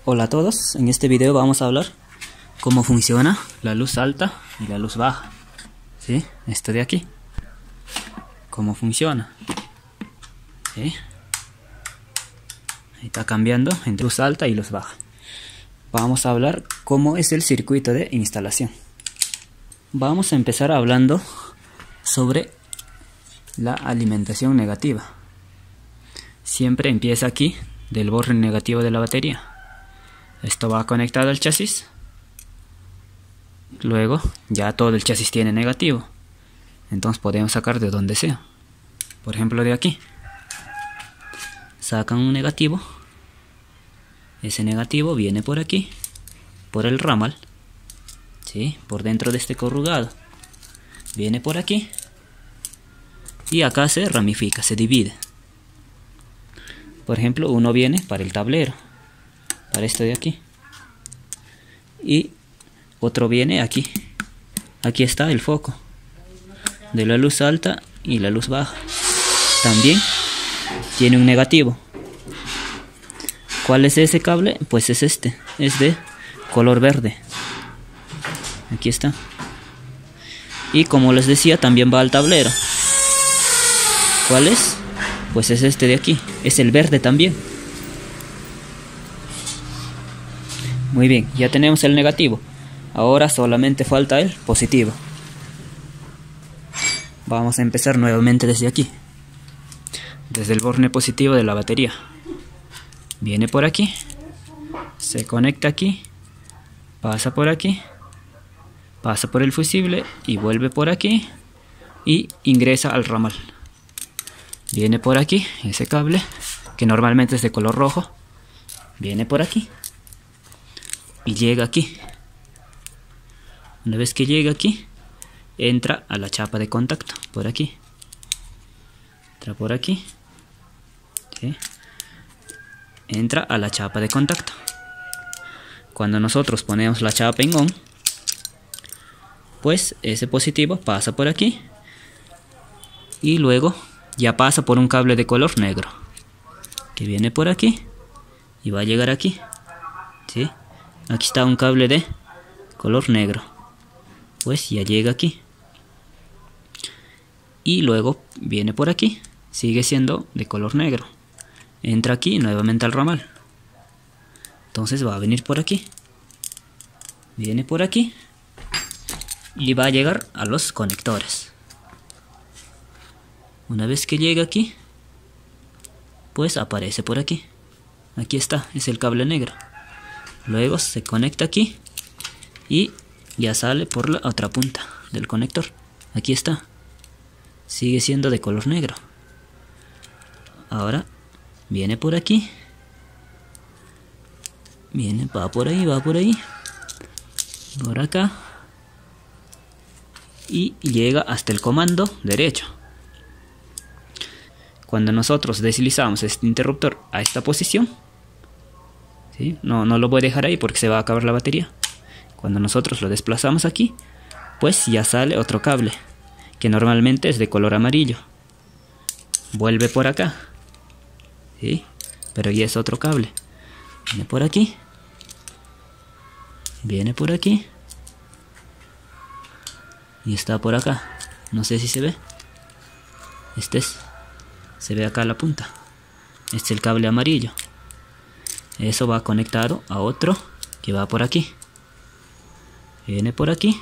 Hola a todos, en este video vamos a hablar cómo funciona la luz alta y la luz baja. ¿Sí? Esto de aquí. Cómo funciona. ¿Sí? Ahí está cambiando entre luz alta y luz baja. Vamos a hablar cómo es el circuito de instalación. Vamos a empezar hablando sobre la alimentación negativa. Siempre empieza aquí del borde negativo de la batería. Esto va conectado al chasis. Luego ya todo el chasis tiene negativo. Entonces podemos sacar de donde sea. Por ejemplo de aquí. Sacan un negativo. Ese negativo viene por aquí. Por el ramal. ¿Sí? Por dentro de este corrugado. Viene por aquí. Y acá se ramifica, se divide. Por ejemplo, uno viene para el tablero. Para esto de aquí. Y otro viene aquí. Aquí está el foco de la luz alta y la luz baja. También tiene un negativo. ¿Cuál es ese cable? Pues es este. Es de color verde. Aquí está. Y como les decía, también va al tablero. ¿Cuál es? Pues es este de aquí. Es el verde también. Muy bien, ya tenemos el negativo. Ahora solamente falta el positivo. Vamos a empezar nuevamente desde aquí. Desde el borde positivo de la batería. Viene por aquí. Se conecta aquí. Pasa por aquí. Pasa por el fusible y vuelve por aquí. Y ingresa al ramal. Viene por aquí ese cable, que normalmente es de color rojo. Viene por aquí. Y llega aquí. Una vez que llega aquí, entra a la chapa de contacto, por aquí. Entra por aquí. ¿Sí? Entra a la chapa de contacto. Cuando nosotros ponemos la chapa en on, pues ese positivo pasa por aquí. Y luego ya pasa por un cable de color negro, que viene por aquí y va a llegar aquí. ¿Sí? Aquí está un cable de color negro. Pues ya llega aquí. Y luego viene por aquí. Sigue siendo de color negro. Entra aquí nuevamente al ramal. Entonces va a venir por aquí. Viene por aquí. Y va a llegar a los conectores. Una vez que llega aquí, pues aparece por aquí. Aquí está, es el cable negro. Luego se conecta aquí y ya sale por la otra punta del conector. Aquí está. Sigue siendo de color negro. Ahora viene por aquí. Viene, va por ahí, va por ahí. Por acá. Y llega hasta el comando derecho. Cuando nosotros deslizamos este interruptor a esta posición, ¿sí? No lo voy a dejar ahí porque se va a acabar la batería. Cuando nosotros lo desplazamos aquí, pues ya sale otro cable, que normalmente es de color amarillo. Vuelve por acá, ¿sí? Pero ya es otro cable. Viene por aquí. Viene por aquí. Y está por acá. No sé si se ve. Se ve acá la punta. Este es el cable amarillo. Eso va conectado a otro que va por aquí. Viene por aquí.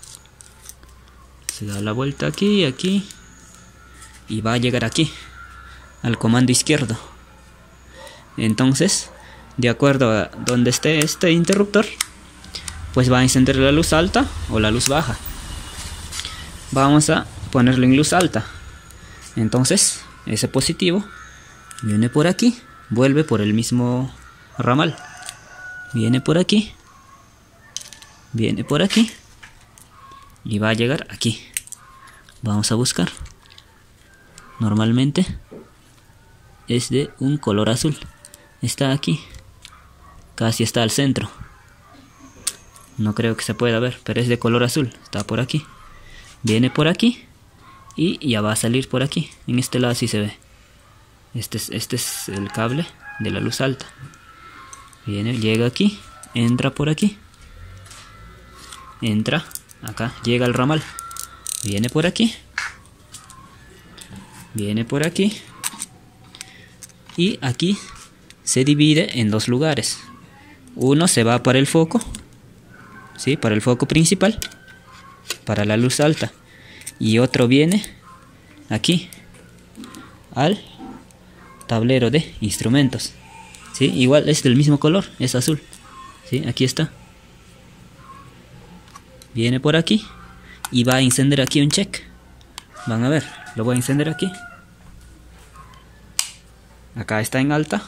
Se da la vuelta aquí, aquí. Y va a llegar aquí. Al comando izquierdo. Entonces, de acuerdo a donde esté este interruptor, pues va a encender la luz alta o la luz baja. Vamos a ponerlo en luz alta. Entonces, ese positivo viene por aquí, vuelve por el mismo ramal. Viene por aquí. Viene por aquí. Y va a llegar aquí. Vamos a buscar. Normalmente es de un color azul. Está aquí. Casi está al centro. No creo que se pueda ver, pero es de color azul. Está por aquí. Viene por aquí. Y ya va a salir por aquí. En este lado sí se ve. Este es el cable de la luz alta. Viene, llega aquí, entra por aquí. Entra, acá, llega al ramal. Viene por aquí. Viene por aquí. Y aquí se divide en dos lugares. Uno se va para el foco, ¿sí? Para el foco principal, para la luz alta. Y otro viene aquí, al tablero de instrumentos, ¿sí? Igual es del mismo color, es azul, ¿sí? Aquí está. Viene por aquí y va a encender aquí un check. Van a ver, lo voy a encender aquí. Acá está en alta.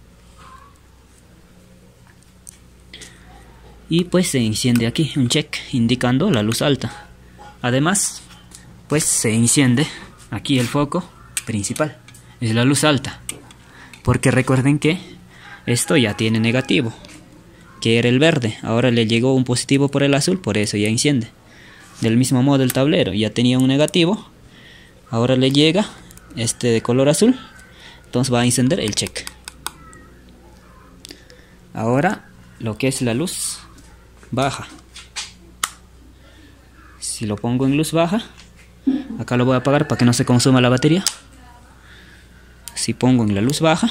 Y pues se enciende aquí un check indicando la luz alta. Además, pues se enciende aquí el foco principal. Es la luz alta. Porque recuerden que esto ya tiene negativo, que era el verde. Ahora le llegó un positivo por el azul, por eso ya enciende. Del mismo modo el tablero ya tenía un negativo. Ahora le llega este de color azul. Entonces va a encender el check. Ahora lo que es la luz baja. Si lo pongo en luz baja, acá lo voy a apagar para que no se consuma la batería. Si pongo en la luz baja,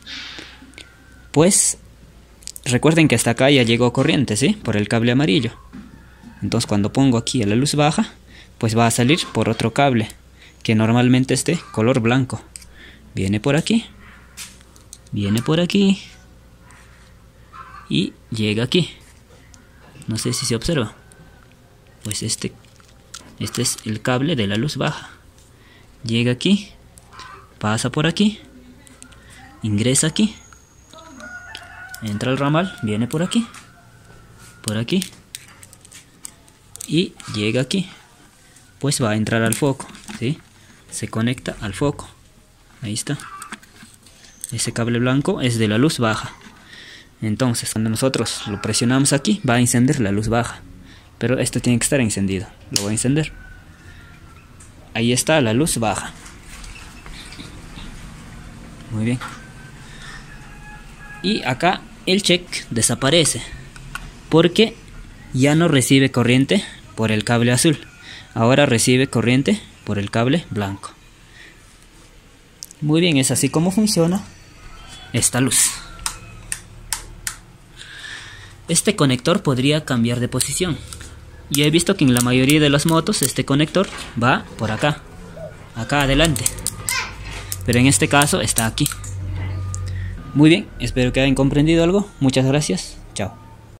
pues recuerden que hasta acá ya llegó corriente, ¿sí? Por el cable amarillo. Entonces cuando pongo aquí a la luz baja, pues va a salir por otro cable, que normalmente es de color blanco. Viene por aquí. Viene por aquí. Y llega aquí. No sé si se observa. Pues este es el cable de la luz baja. Llega aquí. Pasa por aquí. Ingresa aquí. Entra al ramal. Viene por aquí. Por aquí. Y llega aquí. Pues va a entrar al foco, ¿sí? Se conecta al foco. Ahí está. Ese cable blanco es de la luz baja. Entonces, cuando nosotros lo presionamos aquí, va a encender la luz baja. Pero esto tiene que estar encendido. Lo voy a encender. Ahí está la luz baja. Muy bien. Y acá el check desaparece, porque ya no recibe corriente por el cable azul. Ahora recibe corriente por el cable blanco. Muy bien, es así como funciona esta luz. Este conector podría cambiar de posición. Yo he visto que en la mayoría de las motos este conector va por acá, acá adelante. Pero en este caso está aquí. Muy bien, espero que hayan comprendido algo. Muchas gracias.